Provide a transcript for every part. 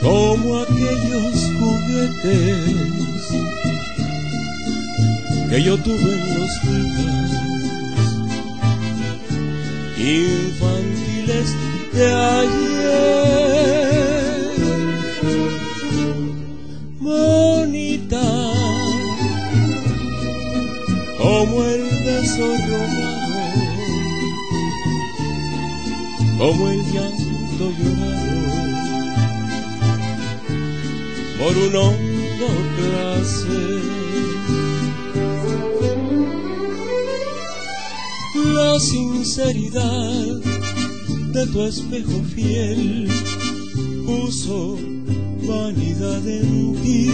como aquellos juguetes que yo tuve en los días infantiles de ayer. Bonita como el beso robado, como el llanto llorado por un hondo placer. La sinceridad de tu espejo fiel puso vanidad en ti.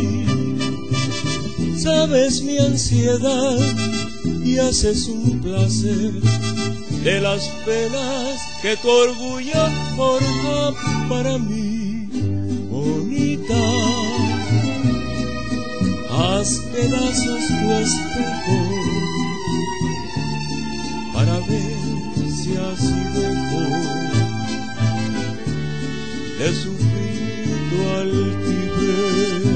Sabes mi ansiedad y haces un placer de las penas que tu orgullo forja para mí. Bonita, haz pedazos tu espejo para ver si así dejo de sufrir tu altivez.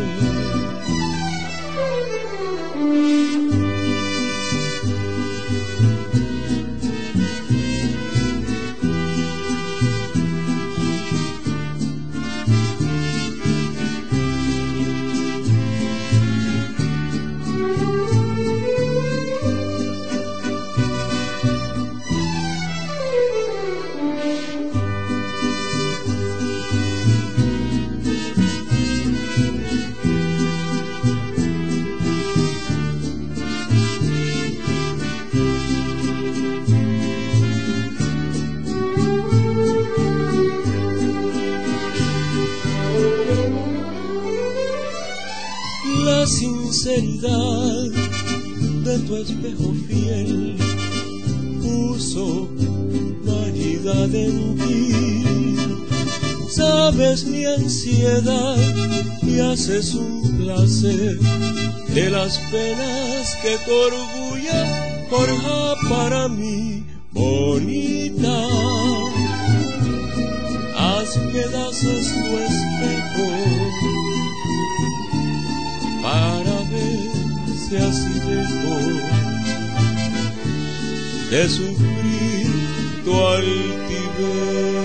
La sinceridad de tu espejo fiel puso vanidad en ti. Sabes mi ansiedad y haces un placer de las penas que tu orgullo forja para mí. Bonita, haz pedazos tu espejo para ver si así dejo de sufrir tu altivez.